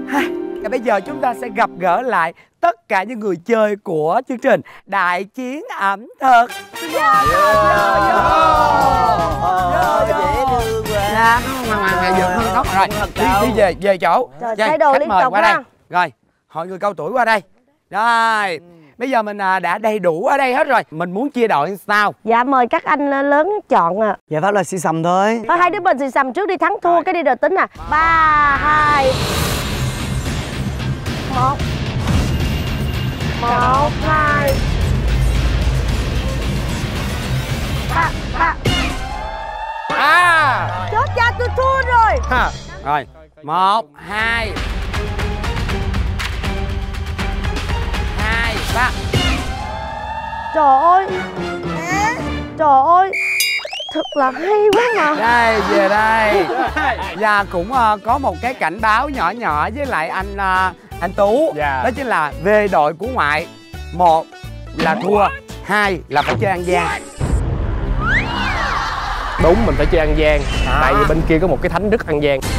Và bây giờ chúng ta sẽ gặp gỡ lại tất cả những người chơi của chương trình Đại Chiến Ẩm Thực. Dễ thương quá. Rồi, đi về chỗ. Thay đồ liên tục qua đây. ha. Rồi, hỏi người cao tuổi qua đây. Rồi, bây giờ mình đã đầy đủ ở đây hết rồi. Mình muốn chia đội sao? Dạ mời các anh lớn chọn ạ. Giải pháp là xì xầm thôi. Thôi hai đứa mình xì xầm trước đi, thắng thua cái đi rồi tính à. 3, 2 1 1, 2 3. Chết cha, tôi thua rồi. Rồi, 1, 2 3. Trời ơi, trời ơi, thật là hay quá mà. Đây, về đây. Và cũng có một cái cảnh báo nhỏ nhỏ với lại anh Tú. Đó chính là về đội của ngoại, 1 là thua, 2 là phải chơi ăn gian. Đúng, mình phải chơi ăn gian. Tại vì bên kia có một cái thánh đức ăn gian.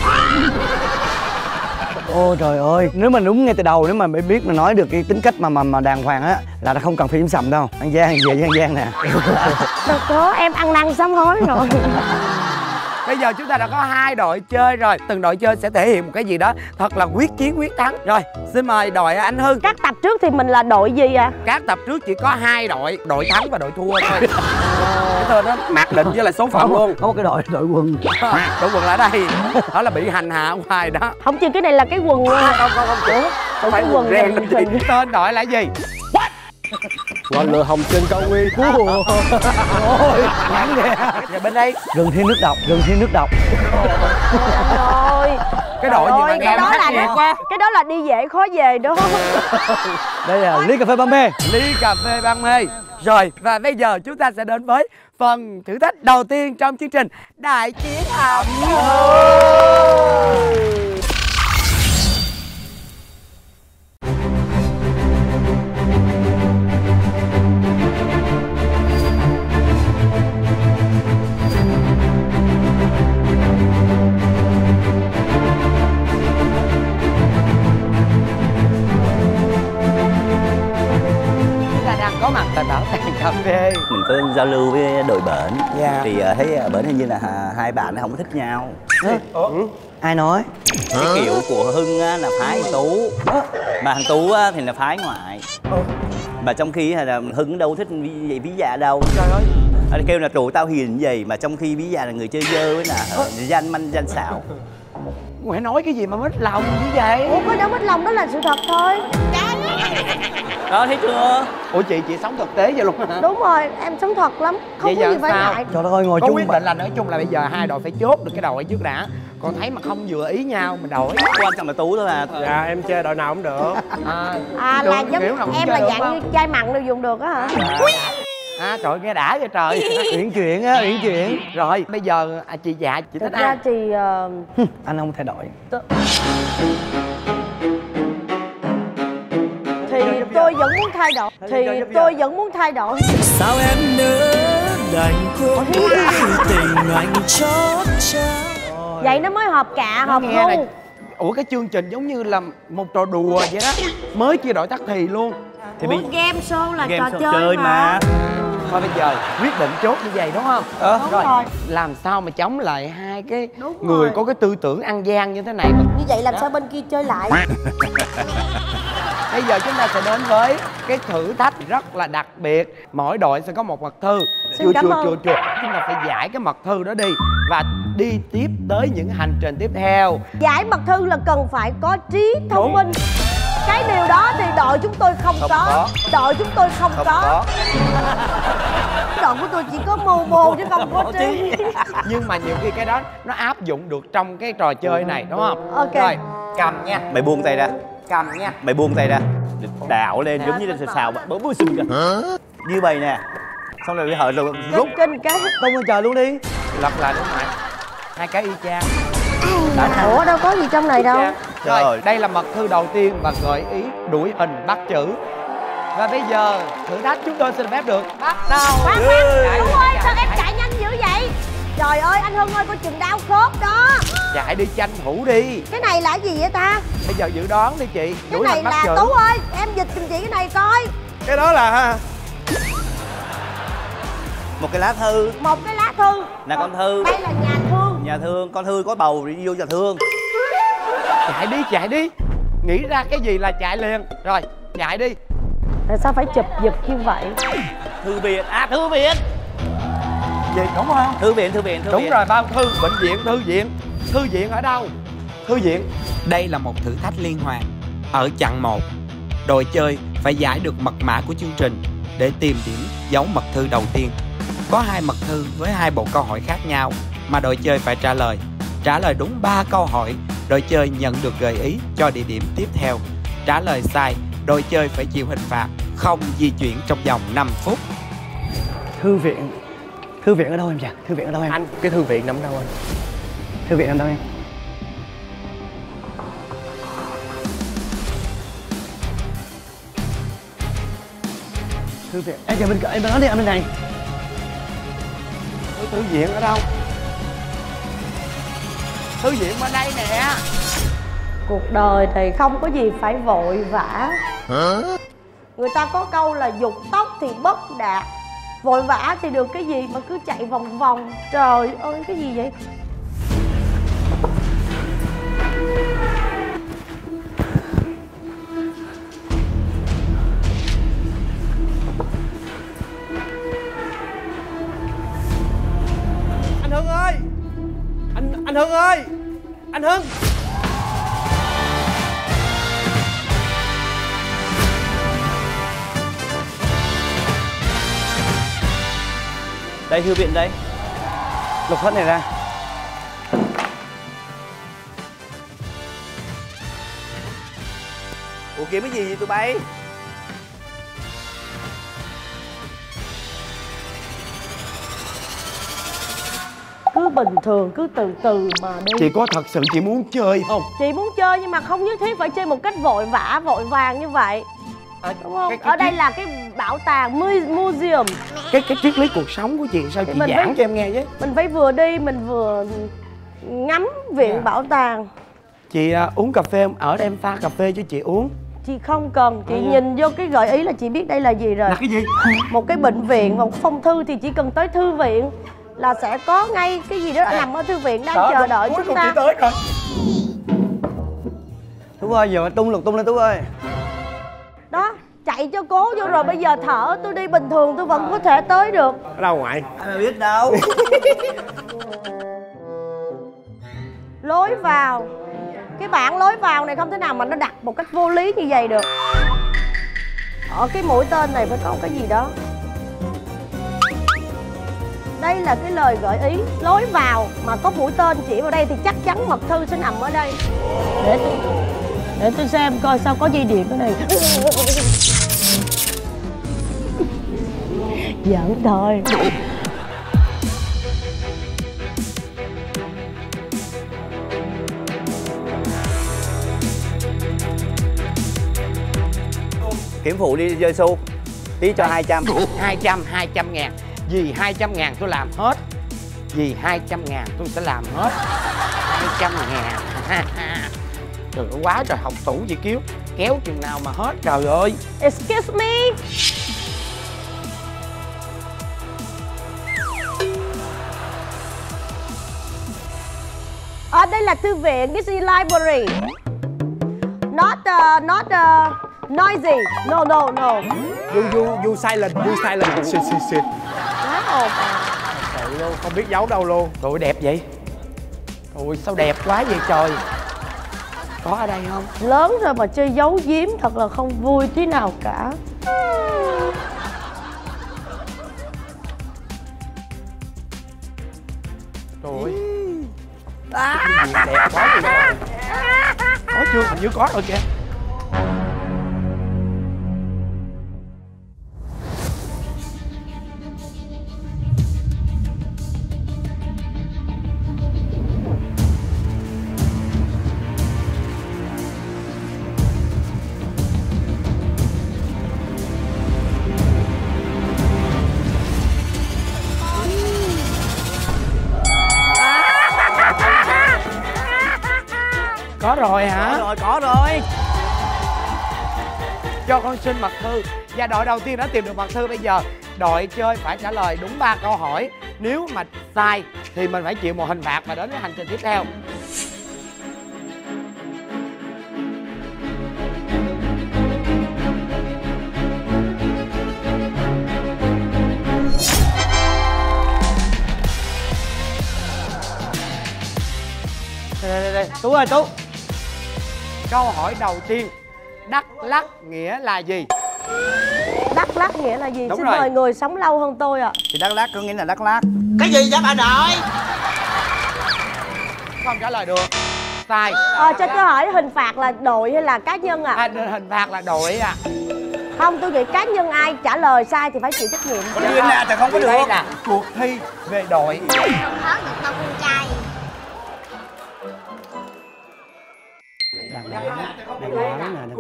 Ôi trời ơi, nếu mà đúng ngay từ đầu, nếu mà biết mà nói được cái tính cách mà đàng hoàng á là nó không cần phim sầm đâu. Ăn gian về với ăn gian nè. Đâu có, em ăn năn sám hối rồi. Bây giờ chúng ta đã có 2 đội chơi rồi. Từng đội chơi sẽ thể hiện một cái gì đó thật là quyết chiến quyết thắng. Rồi, xin mời đội anh Hưng. Các tập trước thì mình là đội gì ạ? Các tập trước chỉ có 2 đội, đội thắng và đội thua thôi. Cái tên đó mặc định với lại số phận luôn. Có một cái đội quần. Đội quần là đây. Đó là bị hành hạ hoài đó. Không chừng cái này là cái quần luôn. Không phải quần ren đâu chị. Tên đội là gì? Ngọn lửa hồng trên cao nguyên. Ôi, ngắn kìa. Và bên đây Rừng Thiên Nước Độc, Rừng Thiên Nước Độc. Rồi. Cái đội gì mà cái đó là quá. Cái đó là đi dễ khó về đó. Đây là ly cà phê ban mê. Ly cà phê ban mê. Rồi, và bây giờ chúng ta sẽ đến với phần thử thách đầu tiên trong chương trình Đại Chiến Ẩm Thực. Có mặt tại bảo tàng cà phê. Mình có giao lưu với đội bển. Thì thấy ở bển hình như là hai bạn nó không thích nhau. Ai nói? Cái kiểu của Hưng á, là phái thằng Tú, mà thằng Tú á, thì là phái ngoại. Mà trong khi là Hưng đâu thích ví dạ đâu. Trời ơi. Kêu là tụi tao hiền gì mà trong khi ví dạ là người chơi dơ với là danh manh danh xạo. Mày nói cái gì mà mất lòng như vậy? Ủa có đâu mất lòng, đó là sự thật thôi. Đó thấy chưa? Ủa chị sống thực tế vậy luôn hả? Đúng rồi, em sống thật lắm. Không có gì phải ngại. Trời ơi, ngồi có chung quyết định là nói chung là bây giờ 2 đội phải chốt được cái đội trước đã. Còn thấy mà không vừa ý nhau mình đổi. Quan trọng là Tú thôi à. Dạ em chơi đội nào cũng được. Là giống em là dạng như chai mặn đều dùng được á hả? Trời ơi, nghe đã vậy trời. Uyển chuyển á, uyển chuyển. Rồi bây giờ chị Dạ chị thích ai? Ra thì anh không thay đổi. Thì tôi vẫn muốn thay đổi. Tôi vẫn muốn thay đổi. Sao em nỡ đành khô tình anh chót trao. Vậy nó mới hợp cạ, hợp gu. Ủa cái chương trình giống như là một trò đùa vậy đó. Mới chia đội tắt thì luôn. Thì game show là game trò show chơi mà. Thôi bây giờ quyết định chốt như vậy đúng không? Đúng rồi. Làm sao mà chống lại hai cái người có cái tư tưởng ăn gian như thế này mà... Như vậy làm sao bên kia chơi lại? Bây giờ chúng ta sẽ đến với cái thử thách rất là đặc biệt. Mỗi đội sẽ có một mật thư. Chưa. Chúng ta phải giải cái mật thư đó đi và đi tiếp tới những hành trình tiếp theo. Giải mật thư là cần phải có trí thông minh. Cái điều đó thì đội chúng tôi không có. Đội chúng tôi không có. Đội của tôi chỉ có mưu mô chứ không có trí. Nhưng mà nhiều khi cái đó nó áp dụng được trong cái trò chơi này đúng không? Ok. Rồi, cầm nha. Mày buông tay ra. Cầm nha. Mày buông tay ra. Đảo lên giống như là xào bấm búi xinh kìa. Như vậy nè. Xong rồi hở rồi rút. Kinh cái. Tung lên trời luôn đi. Lật lại đúng rồi. 2 cái y chang. Ủa đâu có gì trong này đâu. Rồi, đây là mật thư đầu tiên và gợi ý đuổi hình bắt chữ. Và bây giờ thử thách chúng tôi xin phép được bắt đầu. Khoan, Hưng ơi, sao em chạy nhanh dữ vậy? Trời ơi, anh Hưng ơi, coi chừng đau khớp đó. Chạy đi, tranh thủ đi. Cái này là gì vậy ta? Bây giờ dự đoán đi chị. Cái này là chữ. Tú ơi, em dịch giùm chị cái này coi. Cái đó là Một cái lá thư. Một cái lá thư. Là con thư. Đây là nhà thương. Nhà thương, con thư có bầu đi vô nhà thương. Chạy đi. Nghĩ ra cái gì là chạy liền. Rồi, chạy đi. Tại sao phải chụp giật như vậy? Thư viện. À, thư viện. Gì đúng không? Thư viện. Đúng rồi, bao thư. Bệnh viện, thư viện. Thư viện ở đâu? Thư viện. Đây là một thử thách liên hoàn. Ở chặng 1, đội chơi phải giải được mật mã của chương trình để tìm điểm giấu mật thư đầu tiên. Có 2 mật thư với 2 bộ câu hỏi khác nhau mà đội chơi phải trả lời. Trả lời đúng 3 câu hỏi, đội chơi nhận được gợi ý cho địa điểm tiếp theo. Trả lời sai, đội chơi phải chịu hình phạt không di chuyển trong vòng 5 phút. Thư viện. Thư viện ở đâu em chàng? Thư viện ở đâu em? anh, cái thư viện nằm đâu anh? Thư viện ở đâu em? Thư viện. Em chờ bên cạnh em nói đi, anh bên này. Thư viện ở đâu? Thư viện ở đây nè. Cuộc đời thì không có gì phải vội vã. Người ta có câu là dục tốc thì bất đạt, vội vã thì được cái gì mà cứ chạy vòng vòng. Trời ơi, cái gì vậy? Anh Hưng ơi! Anh Hưng ơi! Anh Hưng! Đây, thư viện đây. Lục hết này ra. Ủa kiếm cái gì vậy tụi bay? Cứ bình thường, cứ từ từ mà đi. Chị có thật sự chị muốn chơi không? Chị muốn chơi nhưng mà không nhất thiết phải chơi một cách vội vã, vội vàng như vậy. Đúng không? Ở đây là cái bảo tàng museum. Cái triết lý cuộc sống của chị sao chị Mình giảng phải- cho em nghe với. Mình phải vừa đi, mình vừa ngắm viện bảo tàng. Chị uống cà phê không? Ở đây em pha cà phê cho chị uống. Chị không cần, chị nhìn vô cái gợi ý là chị biết đây là gì rồi. Là cái gì? Một cái bệnh viện, một phong thư thì chỉ cần tới thư viện là sẽ có ngay cái gì đó nằm ở thư viện đang chờ đợi chúng ta. tới rồi. Tú ơi, giờ tung lục tung lên Tú ơi. Đó, chạy cho cố vô rồi bây giờ thở, tôi đi bình thường tôi vẫn có thể tới được. Ở đâu ngoại? Ai mà biết đâu. Lối vào. Cái bảng lối vào này không thể nào mà nó đặt một cách vô lý như vậy được. Ở cái mũi tên này phải có cái gì đó. Đây là cái lời gợi ý. Lối vào mà có mũi tên chỉ vào đây thì chắc chắn mật thư sẽ nằm ở đây. Để tôi xem coi sao có dây điện ở này. Giỡn thôi. Kiếm phụ đi chơi xu. Tí cho 200. 200 ngàn. Vì 200 ngàn tôi làm hết. Vì 200 ngàn tôi sẽ làm hết. 200 ngàn. Trời ơi, quá trời, học tủ chị Kiếu. Kéo chừng nào mà hết trời ơi. Excuse me. Đây là thư viện, this is library. Not noisy. No. You silent. Shit. Quá ồn. Trời luôn, không biết giấu đâu luôn. Trời đẹp vậy. Ôi sao đẹp quá vậy trời. Có ở đây không? Lớn rồi mà chơi giấu giếm thật là không vui tí nào cả. Trời ơi. Cái gì đẹp quá vậy. Có chưa? Hình như có rồi kìa. rồi hả? Có rồi. Cho con xin mật thư. Và đội đầu tiên đã tìm được mật thư. Bây giờ đội chơi phải trả lời đúng 3 câu hỏi. Nếu mà sai thì mình phải chịu một hình phạt và đến với hành trình tiếp theo. Đây. Tú ơi, Tú. Câu hỏi đầu tiên, Đắk Lắk nghĩa là gì? Đắk Lắk nghĩa là gì? Đúng Xin rồi. mời người sống lâu hơn tôi ạ. Thì Đắk Lắk có nghĩa là Đắk Lắk. Cái gì vậy bà nội? Không trả lời được. Sai. Cho câu hỏi hình phạt là đội hay là cá nhân ạ? Hình phạt là đội ạ. Không, tôi nghĩ cá nhân ai trả lời sai thì phải chịu trách nhiệm. Có chuyện là không có được. Đây là cuộc thi về đội. Không khó được đâu con trai. Đắk Lắk nè,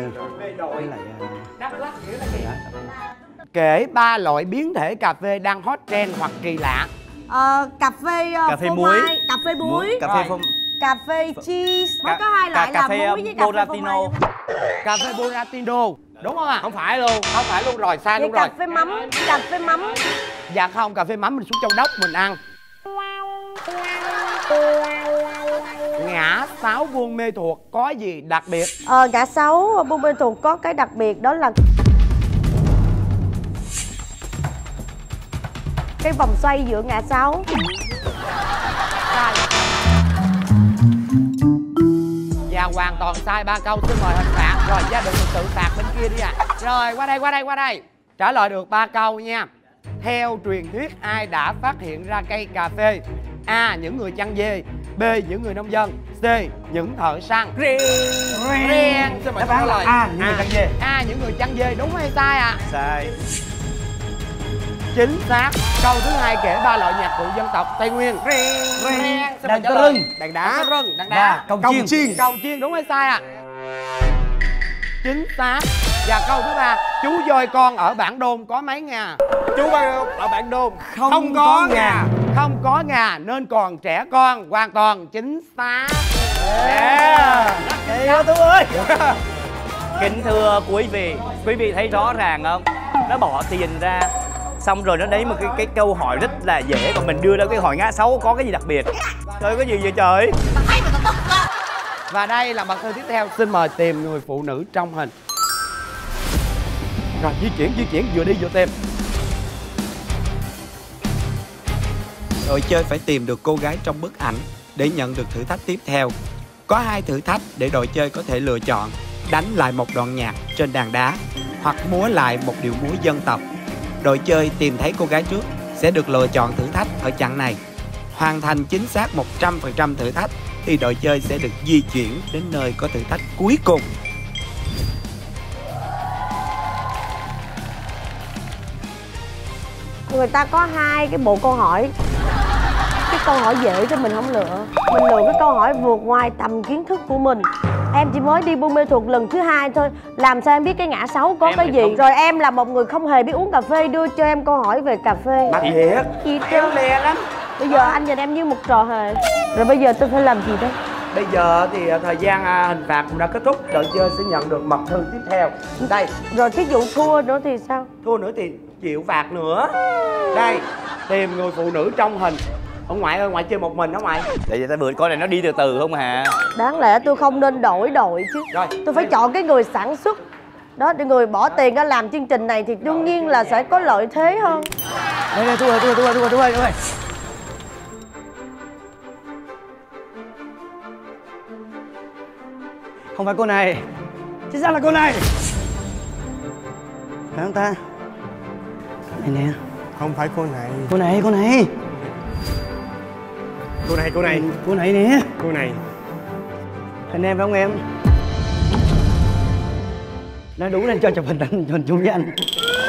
Đắk Lắk nghĩa là gì? Kể 3 loại biến thể cà phê đang hot trend hoặc kỳ lạ. Cà phê phê muối. cà phê muối, Cà phê phô, cà phê cheese. Mới có hai loại là muối với cà phê Boratino. phô mai. Cà phê Boratino. Đúng không ạ? Không phải luôn. Không phải luôn rồi, sai Vậy luôn rồi. cà phê mắm, cà phê mắm. Dạ không, cà phê mắm mình xuống Châu Đốc mình ăn. Ngã 6 Buôn Mê Thuột có gì đặc biệt? Ngã 6 Buôn Mê Thuột có cái đặc biệt đó là cái vòng xoay giữa ngã 6. Sai. Và hoàn toàn sai 3 câu. Xin mời hình phạt. Rồi gia đình mình tự phạt bên kia đi ạ. Rồi qua đây. Trả lời được 3 câu nha. Theo truyền thuyết ai đã phát hiện ra cây cà phê? A. Những người chăn dê. B. Những người nông dân. C. Những thợ săn. Riêng. Xin mời trả lời. A. Những người chăn dê. A. Những người chăn dê. Đúng hay sai ạ? Sai. Chính xác. Câu thứ 2 kể 3 loại nhạc cụ dân tộc Tây Nguyên. Riêng. Đàn rưng. Đàn đá. Đàn đá. Cồng chiên. Cồng chiên. Đúng hay sai ạ? Chính xác. Và câu thứ 3, chú voi con ở Bản Đôn có mấy ngà? Chú ở Bản Đôn Không có ngà. Không có ngà nên còn trẻ con. Hoàn toàn chính xác. Hay quá Tú ơi. Kính thưa quý vị thấy rõ ràng không? Nó bỏ tiền ra, xong rồi nó lấy một cái câu hỏi rất là dễ, còn mình đưa ra cái hỏi ngã 6 có cái gì đặc biệt? Trời, có gì vậy trời? Và đây là mật thư tiếp theo. Xin mời tìm người phụ nữ trong hình. Rồi di chuyển vừa đi vừa tìm. Đội chơi phải tìm được cô gái trong bức ảnh để nhận được thử thách tiếp theo. Có 2 thử thách để đội chơi có thể lựa chọn: đánh lại một đoạn nhạc trên đàn đá hoặc múa lại một điệu múa dân tộc. Đội chơi tìm thấy cô gái trước sẽ được lựa chọn thử thách ở chặng này. Hoàn thành chính xác 100% thử thách thì đội chơi sẽ được di chuyển đến nơi có thử thách cuối cùng. Người ta có 2 cái bộ câu hỏi. Cái câu hỏi dễ cho mình không lựa. Mình lựa cái câu hỏi vượt ngoài tầm kiến thức của mình. Em chỉ mới đi Buôn Mê Thuột lần thứ 2 thôi. Làm sao em biết cái ngã 6 có Em cái thì gì không. Rồi em là một người không hề biết uống cà phê. Đưa cho em câu hỏi về cà phê. Bác thiệt. Chị trơn lè lắm. Bây giờ anh nhìn em như một trò hề. Rồi bây giờ tôi phải làm gì đây? Bây giờ thì thời gian hình phạt cũng đã kết thúc. Đội chơi sẽ nhận được mật thư tiếp theo. Đây. Rồi thí dụ thua nữa thì sao? Thua nữa thì chịu phạt nữa. Đây. Tìm người phụ nữ trong hình. Ông ngoại ơi, ngoại chơi một mình đó ngoại. Tại vì ta vừa coi này nó đi từ từ không hả? Đáng lẽ tôi không nên đổi đội chứ. Rồi. Tôi phải chọn cái người sản xuất. Đó, để người bỏ tiền ra làm chương trình này thì đương nhiên là sẽ có lợi thế hơn. Đây, Tú ơi. Không phải cô này. Chính xác là cô này. Phải không ta? Này nè. Không phải cô này. Cô này. Cô này. Cô này nè. Cô này. Anh em phải không em? Nói đúng lên cho chụp hình anh chung với anh.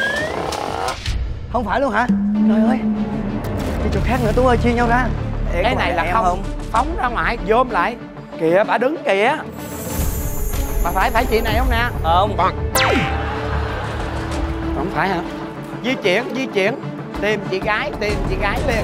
Không phải luôn hả? Trời ơi. Đi chỗ khác nữa Tú ơi, chia nhau ra. Cái này là không. Phóng ra ngoài, dôm lại. Kìa, bà đứng kìa. Bà phải chị này không nè? Không. Không phải hả? Di chuyển. Tìm chị gái liền.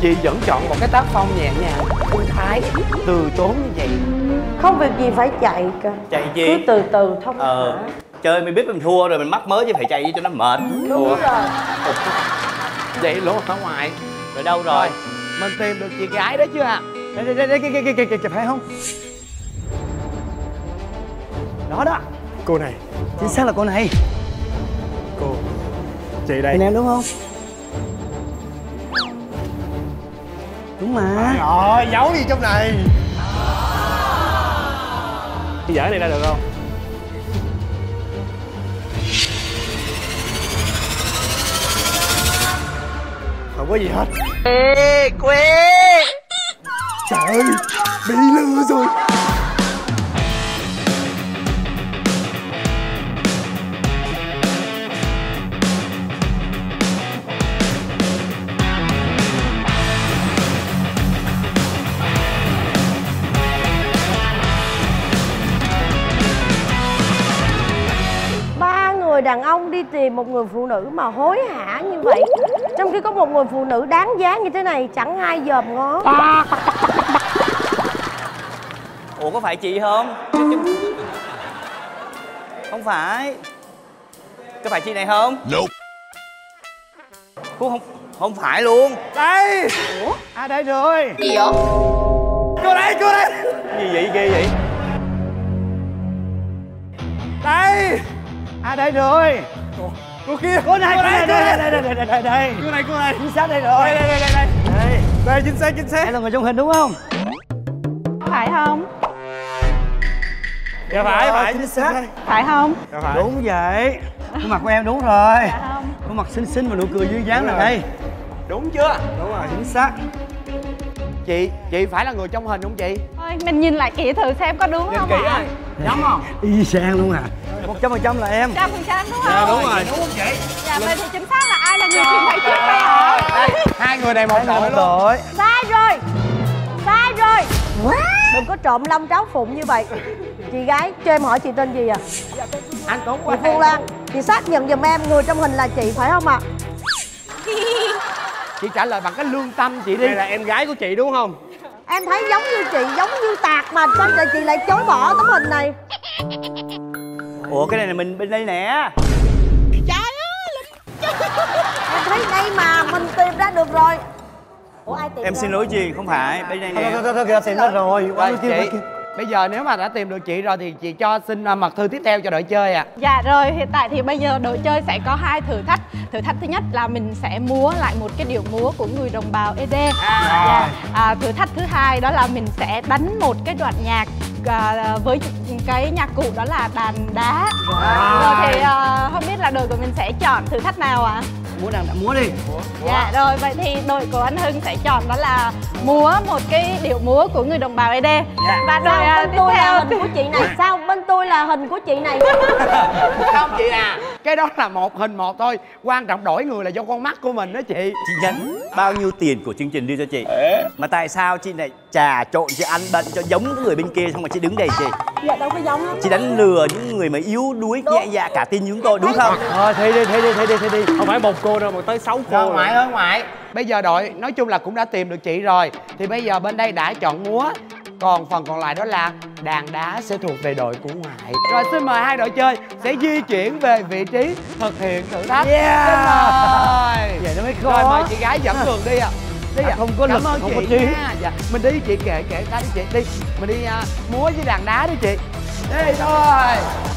chị vẫn chọn một cái tác phong nhẹ nhàng, thư thái, từ tốn như vậy. Không việc gì phải chạy cả. Chạy gì? Cứ từ từ thông thả. Chơi mình biết mình thua rồi mình mắc mới chứ phải chạy cho nó mệt. Đúng rồi. Vậy luôn hả ngoại? Rồi đâu rồi? Mình tìm được chị gái đó chưa ạ? Đây kìa, phải không? Đó đó. Cô này. Chính xác là cô này. Cô. Chị đây. Em đúng không? Đúng mà. Rồi, giấu gì trong này. Dở này ra được không? Không có gì hết. Ê, quê. Trời ơi, bị lừa rồi. Người đàn ông đi tìm một người phụ nữ mà hối hả như vậy, trong khi có một người phụ nữ đáng giá như thế này chẳng ai dòm ngó. Ủa có phải chị không? Không phải. Có phải chị này không? Nope. Cũng không phải luôn. Đây. Ủa? À đây rồi. Gì vậy? Cô đây, cô đây. Gì vậy, ghê vậy? Đây. À đây rồi. Cô kia. Cô này, cô này, đây. Cô này, cô này. Chính xác đây rồi. Đây. Đây, chính xác. Đây là người trong hình đúng không? Phải không? Dạ phải. Chính xác. Phải không? Dạ phải. Đúng vậy. Khuôn mặt của em đúng rồi. Phải không? Khuôn mặt xinh xinh và nụ cười duyên dáng là đây. Đúng chưa? Đúng rồi, chính xác. Chị phải là người trong hình không chị? Thôi mình nhìn lại kỹ thử xem có đúng không ạ? Giống không? Y chang luôn à. 100% là em. 100% đúng không? Dạ đúng rồi. Đúng không chị? Dạ vậy thì chính xác là ai là người tìm thấy trước đây hả? Đây, hai người này một đội luôn. Đội. Sai rồi. Đừng có trộm lông tráo phụng như vậy. Chị gái, cho em hỏi chị tên gì à? Anh Tuấn Chị Phương Lan. Chị xác nhận giùm em người trong hình là chị phải không ạ? Chị trả lời bằng cái lương tâm chị đi. Đây là em gái của chị đúng không? Em thấy giống như chị, giống như Tạc mà sao chị lại chối bỏ tấm hình này? Ủa cái này là mình bên đây nè. Em thấy đây mà mình tìm ra được rồi. Ủa ai tìm Em ra? xin lỗi chị, không phải bên đây nè. Thôi kìa, tìm ra rồi. Rồi chị, bây giờ nếu mà đã tìm được chị rồi thì chị cho xin mật thư tiếp theo cho đội chơi ạ. Dạ rồi, hiện tại thì bây giờ đội chơi sẽ có 2 thử thách. Thử thách thứ nhất là mình sẽ múa lại một cái điệu múa của người đồng bào ED. Thử thách thứ hai đó là mình sẽ đánh một cái đoạn nhạc với cái nhạc cụ đó là đàn đá. Rồi thì không biết là đội của mình sẽ chọn thử thách nào ạ? Múa đi. Dạ rồi, vậy thì đội của anh Hưng sẽ chọn đó là múa một cái điệu múa của người đồng bào ED. Và đội Bên tiếp tôi là theo hình của chị này. Sao bên tôi là hình của chị này? Không chị à, cái đó là một hình một thôi. Quan trọng đổi người là do con mắt của mình đó chị. Chị nhắn bao nhiêu tiền của chương trình đưa cho chị? Mà tại sao chị lại trà trộn chị ăn bận cho giống cái người bên kia xong mà chị đứng đây chị? Dạ đâu có giống lắm. Chị đánh lừa những người mà yếu đuối nhẹ dạ cả tin chúng tôi đúng không? Thôi thi đi. Không phải một cô đâu mà tới 6 cô. Ngoại. Bây giờ đội nói chung là cũng đã tìm được chị rồi. Thì bây giờ bên đây đã chọn múa. Còn phần còn lại đó là đàn đá sẽ thuộc về đội của ngoại. Rồi xin mời hai đội chơi sẽ di chuyển về vị trí thực hiện thử thách. Xin mời. Vậy nó mới khó. Rồi mời chị gái dẫn đường đi ạ. Đi ạ. Không có lực, Cảm ơn không chị có trí. nha. Dạ. Mình đi chị kệ ta đi chị đi. Mình đi múa với đàn đá đi chị. Đi thôi.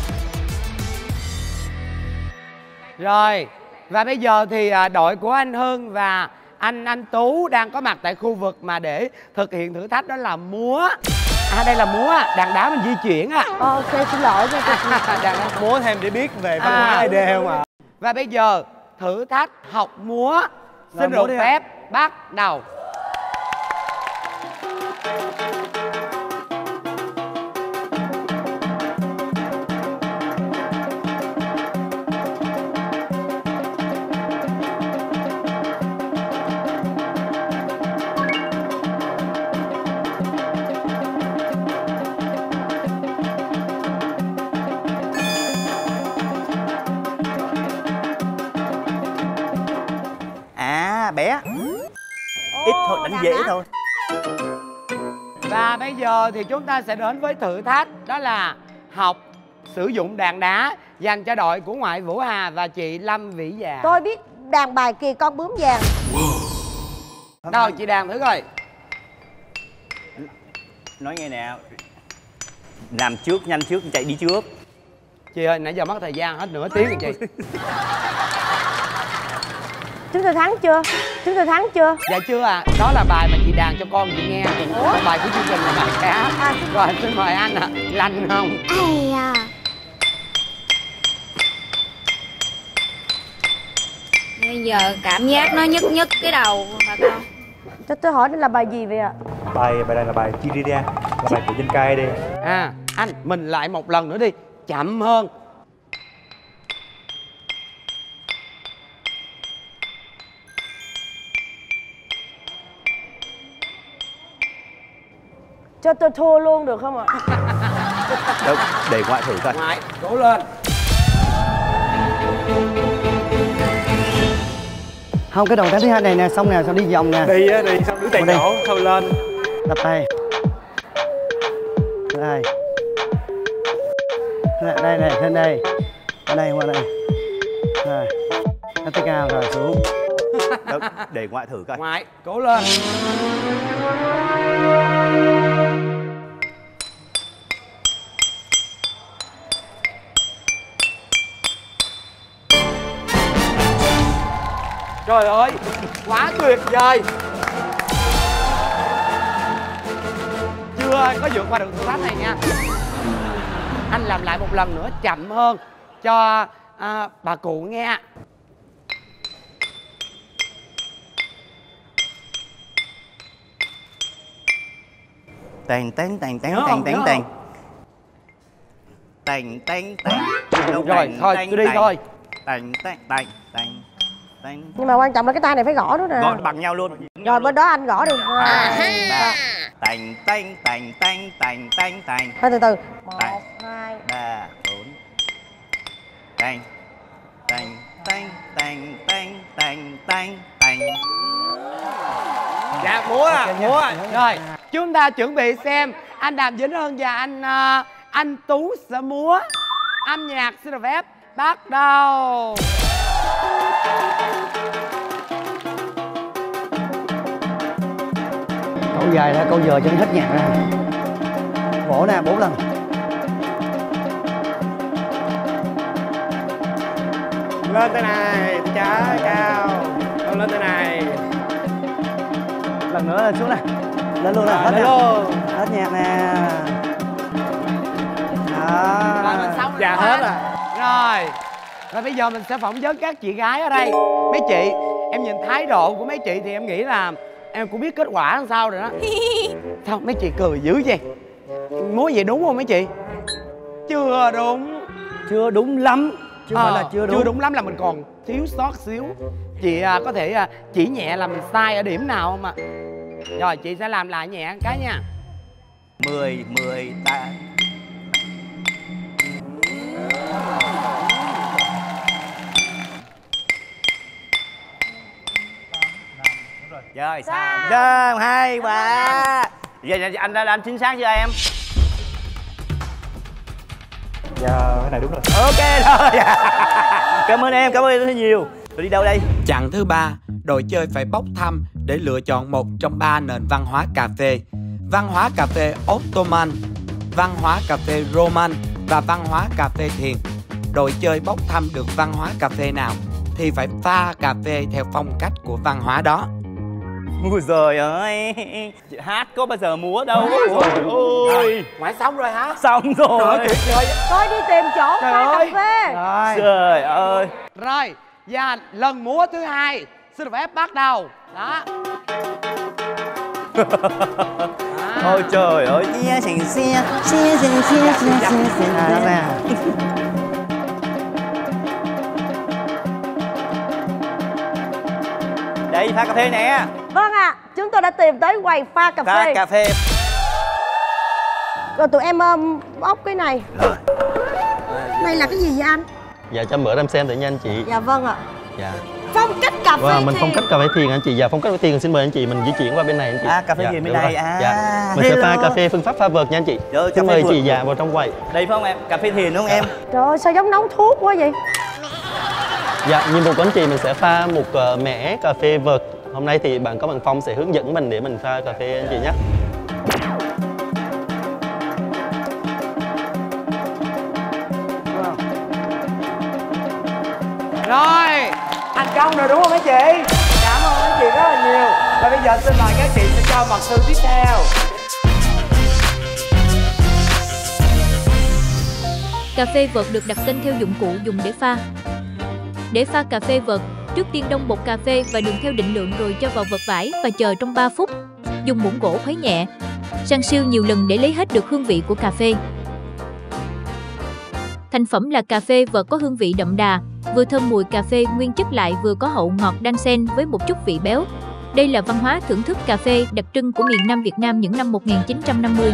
Rồi. Và bây giờ thì đội của anh Hưng và anh Tú đang có mặt tại khu vực mà để thực hiện thử thách đó là múa. Đây là múa, đàn đá mình di chuyển á. Ok, xin lỗi nha. Đàn đá. Múa thêm để biết về văn hóa ED không ạ? Và bây giờ thử thách học múa. Xin được phép bắt đầu. Bé Ít thôi, đánh dễ thôi. Và bây giờ thì chúng ta sẽ đến với thử thách. Đó là học sử dụng đàn đá dành cho đội của ngoại Vũ Hà và chị Lâm Vĩ Dạ. Tôi biết đàn bài Kỳ Con Bướm Vàng. Đâu chị đàn thử coi. Nói nghe nè, làm trước, nhanh trước, chạy đi trước. Chị ơi, nãy giờ mất thời gian hết nửa tiếng rồi chị. Chúng tôi thắng chưa? Chúng tôi thắng chưa? Dạ chưa à, đó là bài mà chị đàn cho con chị nghe. Ủa? Bài của chương trình là bài khác. Rồi xin mời anh ạ. Lành không? Ai à. Bây giờ cảm giác nó nhức nhức cái đầu bà con. Cho tôi hỏi đây là bài gì vậy ạ? Bài này là bài Chirida, là bài của Danh Cai đi. À, anh mình lại một lần nữa đi, chậm hơn. Cho tôi thua luôn được không ạ? Đâu, để ngoại thử coi. Ngoại, cố lên. Không, cái động tác thứ hai này nè, xong nè, xong đi vòng nè. Đi á, đi, xong đứng tại chỗ, thôi lên. Đập tay. Đây. Đây này, lên đây. Qua đây, qua đây. Rồi. Nó tới cao rồi, xuống. Đâu, để ngoại thử coi. Ngoại, cố lên. Trời ơi, quá tuyệt vời. Chưa có vượt qua được thử thách này nha. Anh làm lại một lần nữa chậm hơn cho bà cụ nghe. Tàn tàn tàn tàn tàn tàn tàn. Tàn tàn tàn. Rồi, thôi, tôi đi thôi. Tàn tàn tàn tàn. Nhưng mà quan trọng là cái tay này phải gõ nữa nè. Gõ bằng nhau luôn. Rồi bên đó anh gõ đi. Tàn tàn tàn tàn tàn tàn tàn. Thôi từ từ. 1, 2, 3, 4. Tàn tàn tàn tàn tàn tàn tàn tàn. Dạ, múa à, múa à. Rồi, chúng ta chuẩn bị xem anh Đàm Vĩnh Hưng và anh Tú sẽ múa. Âm nhạc xin được phép bắt đầu. Câu dài ra, câu giờ cho nó hết nhạc ra. Vỗ nè, 4 lần. Lên tới này, trái cao. Con lên tới này. Lần nữa là xuống nè. Lên luôn nè, hết lên luôn. Hết nhạc nè. Đó. Rồi mình xong rồi. Dạ hết rồi. Rồi. Rồi bây giờ mình sẽ phỏng vấn các chị gái ở đây. Mấy chị, em nhìn thái độ của mấy chị thì em nghĩ là em cũng biết kết quả làm sao rồi đó. Sao mấy chị cười dữ vậy? Múa vậy đúng không mấy chị? Chưa đúng. Chưa đúng lắm. Chứ không phải là chưa đúng. Chưa đúng lắm là mình còn thiếu sót xíu. Chị có thể chỉ nhẹ là mình sai ở điểm nào không ạ? Rồi chị sẽ làm lại nhẹ cái nha. 10, 10, 8. Rồi, sao? Rồi, 2, 3. Giờ anh đã làm chính xác chưa em? Dạ, cái này đúng rồi. Ok rồi. Cảm ơn em, cảm ơn em rất nhiều. Tôi đi đâu đây? Chặng thứ 3, đội chơi phải bốc thăm để lựa chọn một trong 3 nền văn hóa cà phê: văn hóa cà phê Ottoman, văn hóa cà phê Roman và văn hóa cà phê Thiền. Đội chơi bốc thăm được văn hóa cà phê nào thì phải pha cà phê theo phong cách của văn hóa đó. Ôi giời ơi, chị hát có bao giờ múa đâu. Ôi ôi. Ngoại xong rồi hả? Xong rồi. Tuyệt vời. Tôi đi tìm chỗ pha cà phê. Rồi. Trời ơi. Rồi, và lần múa thứ 2 xin được phép bắt đầu. Đó. Ôi trời ơi. Đây pha cà phê nè. Vâng ạ, chúng tôi đã tìm tới quầy pha cà phê. Pha cà phê. Rồi tụi em bóc cái này. Này là cái gì vậy anh? Dạ cho mượn em xem tự nhiên chị. Dạ vâng ạ. Dạ. phong cách cà phê Mình thiền. phong cách cà phê thiền anh chị. Dạ, phong cách cà phê thiền xin mời anh chị mình di chuyển qua bên này anh chị. Cà phê thiền bên này. Dạ. Mình sẽ pha cà phê phương pháp pha vợt nha anh chị. Xin mời chị dạ vào trong quầy. Đây phải không em? Cà phê thiền đúng không em? Trời ơi, sao giống nấu thuốc quá vậy? Dạ, nhiệm vụ của anh chị mình sẽ pha một mẻ cà phê vợt. Hôm nay thì bạn có bằng Phong sẽ hướng dẫn mình để mình pha cà phê anh chị nhé. Rồi, thành công rồi đúng không mấy chị? Cảm ơn mấy chị rất là nhiều. Và bây giờ xin mời các chị sẽ cho mật sư tiếp theo. Cà phê vợt được đặt tên theo dụng cụ dùng để pha. Để pha cà phê vợt, trước tiên đông bột cà phê và đường theo định lượng rồi cho vào vợt vải và chờ trong 3 phút. Dùng muỗng gỗ khuấy nhẹ, san siêu nhiều lần để lấy hết được hương vị của cà phê. Thành phẩm là cà phê vợt có hương vị đậm đà, vừa thơm mùi cà phê nguyên chất lại vừa có hậu ngọt đan xen với một chút vị béo. Đây là văn hóa thưởng thức cà phê đặc trưng của miền Nam Việt Nam những năm 1950.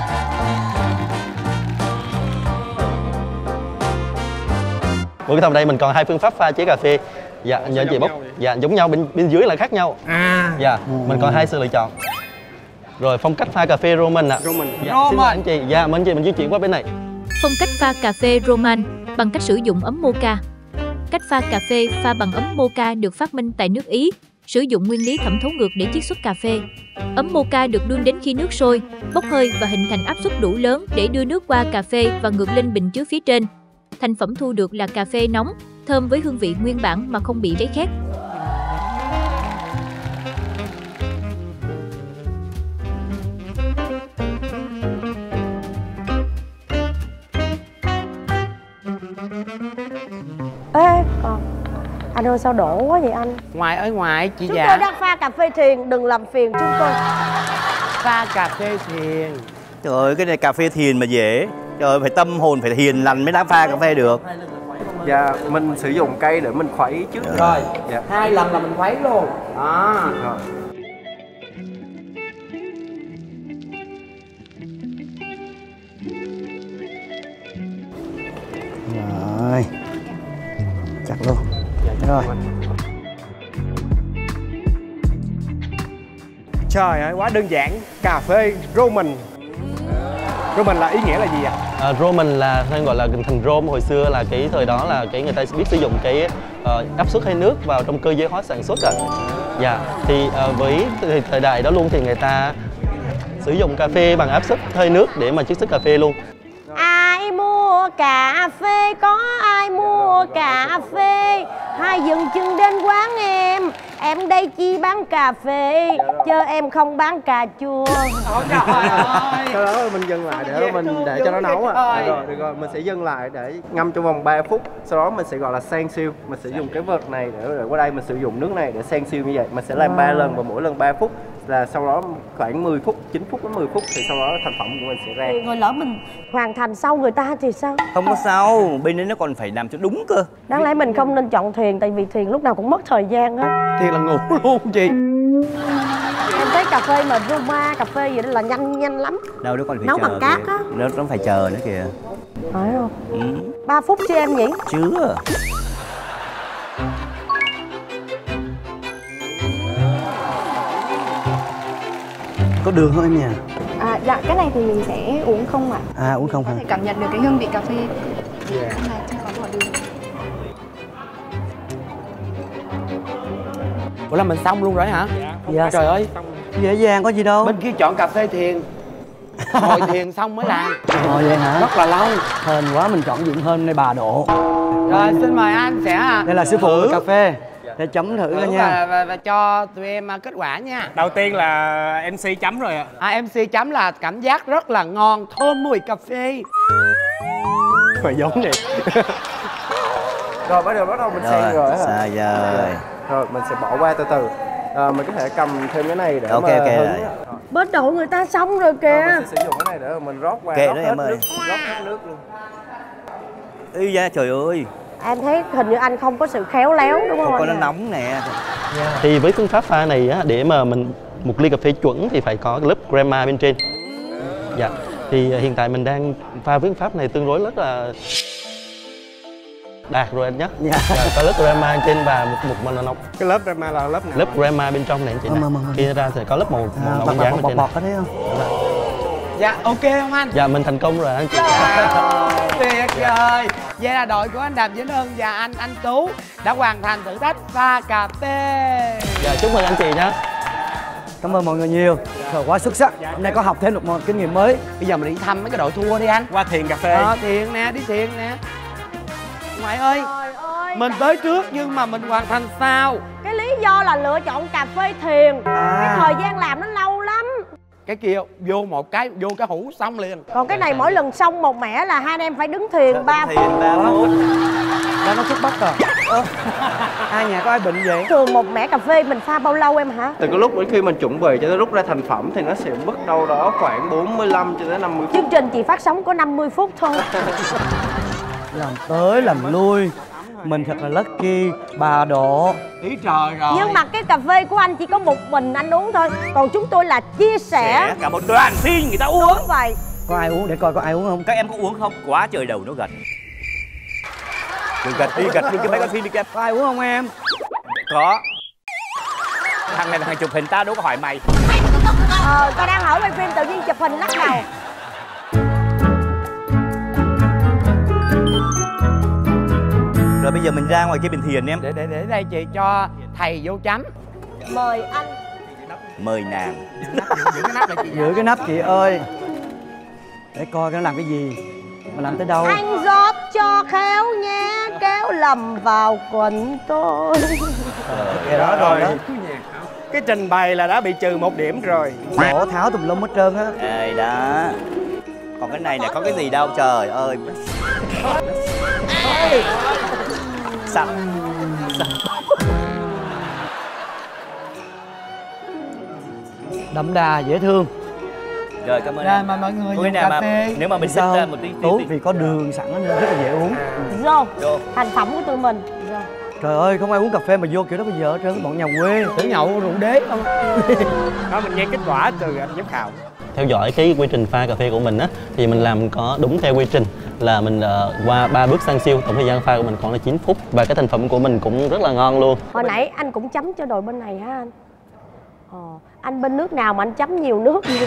Với cái thòng đây mình còn 2 phương pháp pha chế cà phê. Dạ, nhờ anh chị bốc. Dạ, giống nhau, bên dưới là khác nhau. Dạ, mình còn 2 sự lựa chọn. Rồi phong cách pha cà phê Roman ạ. Dạ, xin mời anh chị. Dạ, mời anh chị mình di chuyển qua bên này. Phong cách pha cà phê Roman bằng cách sử dụng ấm mocha. Cách pha cà phê pha bằng ấm mocha được phát minh tại nước Ý, sử dụng nguyên lý thẩm thấu ngược để chiết xuất cà phê. Ấm mocha được đun đến khi nước sôi, bốc hơi và hình thành áp suất đủ lớn để đưa nước qua cà phê và ngược lên bình chứa phía trên. Thành phẩm thu được là cà phê nóng, thơm với hương vị nguyên bản mà không bị cháy khét. Ê, anh ơi sao đổ quá vậy anh? Ngoài ơi ngoài chị Chúng dạ. tôi đang pha cà phê thiền, đừng làm phiền chúng tôi. Pha cà phê thiền. Trời ơi, cái này cà phê thiền mà dễ. Trời ơi, phải tâm hồn, phải hiền lành mới dám pha cà phê được. Dạ, mình sử dụng cây để mình khuấy trước. Rồi, dạ. 2 lần là mình khuấy luôn. Đó. Rồi. Rồi. Chặt luôn. Rồi. Trời ơi, quá đơn giản. Cà phê Roman. Roman là ý nghĩa là gì ạ? Roman là hay gọi là thành Rome, hồi xưa là cái thời đó là cái người ta biết sử dụng cái áp suất hơi nước vào trong cơ giới hóa sản xuất ạ. Dạ, thì với thời đại đó luôn thì người ta sử dụng cà phê bằng áp suất hơi nước để mà chiết xuất cà phê luôn. Ai mua cà phê, có ai mua cà phê, hai dừng chân đến quán em đây chi bán cà phê, chứ em không bán cà chua. Sau đó mình dừng lại để cho nó nấu ạ. Được rồi, mình sẽ dừng lại để ngâm trong vòng 3 phút. Sau đó mình sẽ gọi là san siêu. Mình sử dụng cái vợt này để qua đây mình sử dụng nước này để san siêu như vậy. Mình sẽ làm 3 lần và mỗi lần 3 phút. Là sau đó khoảng 10 phút, 9 phút đến 10 phút thì sau đó thành phẩm của mình sẽ ra. Rồi lỡ mình hoàn thành sau người ta thì sao? Không có sao, bên đấy nó còn phải làm cho đúng cơ. Đáng lẽ mình không nên chọn thiền, tại vì thiền lúc nào cũng mất thời gian hết. Thiền là ngủ luôn chị. Em thấy cà phê mà Roma, cà phê gì đó là nhanh lắm. Đâu nó còn phải nấu chờ. bằng cát á. Nó phải chờ nữa kìa. Phải không? 3 phút chứ em nhỉ? Chưa. Có đường không em nhỉ? Dạ, cái này thì mình sẽ uống không ạ. Uống không hả? Có thể cảm nhận được cái hương vị cà phê. Này không có bỏ đường. Ủa là mình xong luôn rồi hả? Dạ. Trời ơi, Dễ dàng có gì đâu. bên kia chọn cà phê thiền. Ngồi thiền xong mới làm. Vậy hả? Rất là lâu. Hên quá mình chọn dụng hơn đây bà độ. Rồi xin mời anh sẽ Đây là sư phụ cà phê. Để chấm thử coi nha. Và cho tụi em kết quả nha. Đầu tiên là MC chấm rồi ạ. MC chấm là cảm giác rất là ngon, thơm mùi cà phê. Phải giống vậy. Rồi bắt đầu mình xay rồi hả? Sao giờ? Rồi mình sẽ bỏ qua từ từ. Mình có thể cầm thêm cái này để Ok, mà ok hứng. rồi. Bên đội người ta xong rồi kìa. Mình sẽ sử dụng cái này để mình rót qua. Kệ rót đó hết em ơi. nước, rót hết nước luôn. Ý da, trời ơi. Em thấy hình như anh không có sự khéo léo đúng không? Có nó anh? nóng nè. Thì với phương pháp pha này á, để mà mình một ly cà phê chuẩn thì phải có lớp crema bên trên. Dạ. Thì hiện tại mình đang pha với phương pháp này tương đối rất là đạt rồi anh nhé. Có lớp grandma trên và một màu nóng. Cái lớp grandma là lớp nào? Lớp grandma bên trong này anh chị nè. Khi ra thì có lớp màu bóng dáng bên trên. Bọt có thấy không? Dạ ok không anh? Dạ mình thành công rồi anh chị. Tuyệt vời. Vậy là đội của anh Đàm Vĩnh Hưng và anh Tú đã hoàn thành thử thách pha cà phê. Dạ chúc mừng anh chị nhé. Cảm ơn mọi người nhiều. Trời quá xuất sắc. Hôm nay có học thêm được một kinh nghiệm mới. Bây giờ mình đi thăm mấy cái đội thua đi anh. Qua thiền cà phê. Thiền nè, đi thiền nè. Ngoại ơi, mình tới trước nhưng mà mình hoàn thành sau. Cái lý do là lựa chọn cà phê thiền. Cái thời gian làm nó lâu lắm. Cái kia vô cái hũ xong liền. Còn cái này mỗi lần xong một mẻ là hai anh em phải đứng thiền 3 phút. Đó nó thuốc bắc rồi. Ai nhà có ai bệnh vậy? Thường một mẻ cà phê mình pha bao lâu em hả? Từ cái lúc khi mình chuẩn bị cho tới lúc ra thành phẩm thì nó sẽ mất đâu đó khoảng 45 cho đến 50 phút. Chương trình chỉ phát sóng có 50 phút thôi. Làm tới làm lui. Mình thật là lucky, bà Độ. Ý trời rồi. Nhưng mà cái cà phê của anh chỉ có một mình anh uống thôi. Còn chúng tôi là chia sẻ. Cả một đoàn phim người ta uống. Đúng vậy. Có ai uống để coi có ai uống không? Các em có uống không? Quá trời đầu nó gật. Gật luôn cái mấy con phim đi kìa. Có ai uống không em? Có. Thằng này là thằng chụp hình tao đâu có hỏi mày. Tao đang hỏi quay phim tự nhiên chụp hình lắc đầu. Rồi bây giờ mình ra ngoài kia bình thiền em. Để đây chị cho thầy vô chấm. Mời anh. Mời nàng. Giữ cái nắp lại chị. Giữ cái nắp chị ơi. Để coi nó làm cái gì. Mà làm tới đâu. Anh rót cho khéo nhé, kéo lầm vào quần tôi. Đó rồi. Cái trình bày là đã bị trừ 1 điểm rồi. Đổ tháo tùm lum hết trơn á. Đây đó. Còn cái này nè có cái gì đâu trời ơi. Sạch. Đậm đà dễ thương. Rồi cảm ơn Rồi em. mà mọi người Ủa, dùng cà phê. nếu mà mình xích ra một tí Tú vì có đường sẵn nên rất là dễ uống. Vô. Thành phẩm của tụi mình. Vô. Trời ơi không ai uống cà phê mà vô kiểu đó bây giờ hết trơn, bọn nhà quê tưởng nhậu rượu đế không. Đó mình nghe kết quả từ anh giám khảo. Theo dõi cái quy trình pha cà phê của mình á thì mình làm có đúng theo quy trình là mình qua 3 bước sang siêu, tổng thời gian pha của mình còn là 9 phút và cái thành phẩm của mình cũng rất là ngon luôn. Hồi nãy anh cũng chấm cho đội bên này hả anh? Anh bên nước nào mà anh chấm nhiều nước vậy?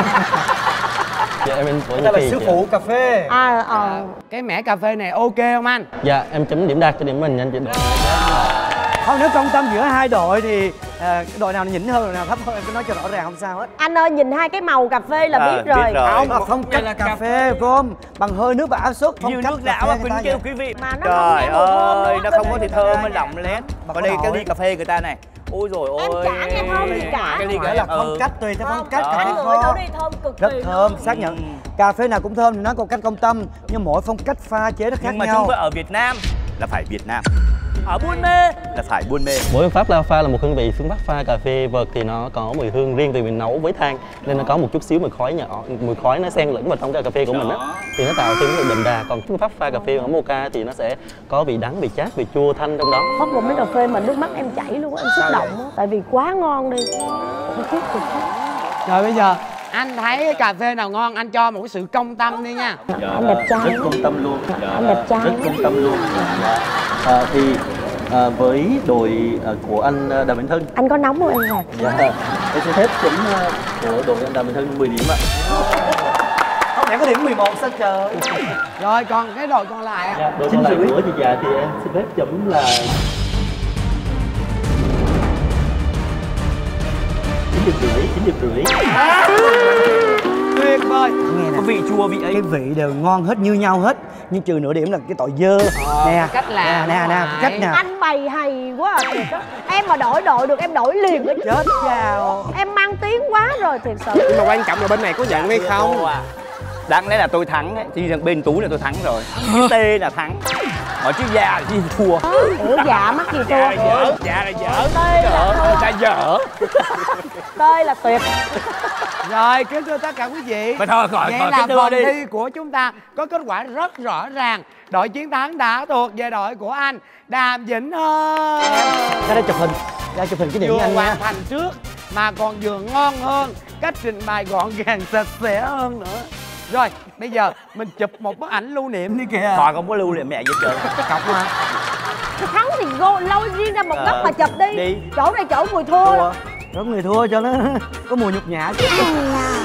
Dạ em của Đây là sư phụ cà phê. Cái mẻ cà phê này ok không anh? Dạ em chấm điểm đạt cho điểm mình anh chị. Không, nếu công tâm giữa hai đội thì đội nào nhỉnh hơn đội nào thấp hơn em cứ nói cho rõ ràng không sao hết. Anh ơi nhìn hai cái màu cà phê là biết rồi. Không, phong cách là cà phê gồm bằng hơi nước và áp suất. Như nước đảo mà quỳnh kêu quý vị. Mà nó trời ơi, nó không có thì thơm nó lỏng lét. Còn đây cái ly cà phê người ta này. Ôi rồi ôi. Em chả nghe thơm gì cả. Cái ly là phong cách, tùy theo phong cách cà phê kho. thơm cực rất thơm, xác nhận. Cà phê nào cũng thơm thì nó có cách công tâm, nhưng mỗi phong cách pha chế nó khác nhau. Nhưng mà chúng tôi ở Việt Nam là phải Việt Nam. Ở Buôn Mê là phải Buôn Mê. Mỗi phương pháp pha là một hương vị. Phương pháp pha cà phê vợt thì nó có mùi hương riêng vì mình nấu với than nên nó có một chút xíu mùi khói nhỏ, mùi khói nó xen lẫn vào trong cái cà phê của mình á thì nó tạo thêm cái đậm đà. Còn phương pháp pha cà phê ở mocha thì nó sẽ có vị đắng, vị chát, vị chua thanh trong đó. Hấp một miếng cà phê mà nước mắt em chảy luôn á, em xúc động á, tại vì quá ngon đi. Rồi bây giờ anh thấy cà phê nào ngon anh cho một cái sự công tâm đi nha. Anh đẹp trai. Rất công tâm luôn. Anh đẹp trai. Rất công tâm luôn. Thì với đội của anh Đàm Vĩnh Hưng. Anh có nóng không em? Dạ. Em xin phép chấm của đội anh Đàm Vĩnh Hưng 10 điểm ạ. Không lẽ có điểm 11 sao trời. Rồi còn cái đội còn lại Dạ, đội còn lại của chị Dạ thì em xin phép chấm là 9,5 điểm. Tuyệt vời. Nghe nè, có vị chua vị ấy. Cái vị đều ngon hết như nhau hết, nhưng trừ nửa điểm là cái tội dơ. Nè, cách làm nè, cách nè. Anh bày hay quá à, thiệt á. Em mà đổi đội được em đổi liền á. Chết chào. Em mang tiếng quá rồi thiệt sự. Nhưng mà quan trọng là bên này có nhận hay không? Đáng lẽ là tôi thắng ấy, thì bên Tú là tôi thắng rồi. Cái T là thắng. Hỏi chứ già là chi thua. Dạ mắc gì thua. Già là dở. Tê là dở. Tê là tuyệt. Rồi kính thưa tất cả quý vị. Mà thôi gọi vậy là phần thi của chúng ta có kết quả rất rõ ràng. Đội chiến thắng đã thuộc về đội của anh Đàm Vĩnh Hưng. Ra đây chụp hình. Ra chụp hình cái điểm vừa anh hoàn nha. thành trước mà còn vừa ngon hơn, cách trình bày gọn gàng sạch sẽ hơn nữa. Rồi, bây giờ mình chụp một bức ảnh lưu niệm đi kìa. Thôi không có lưu niệm mẹ gì hết trơn. Cọc mà. Thắng thì lôi riêng ra một góc mà chụp đi. Chỗ này chỗ người thua. Có người thua cho nó có mùi nhục nhã chứ.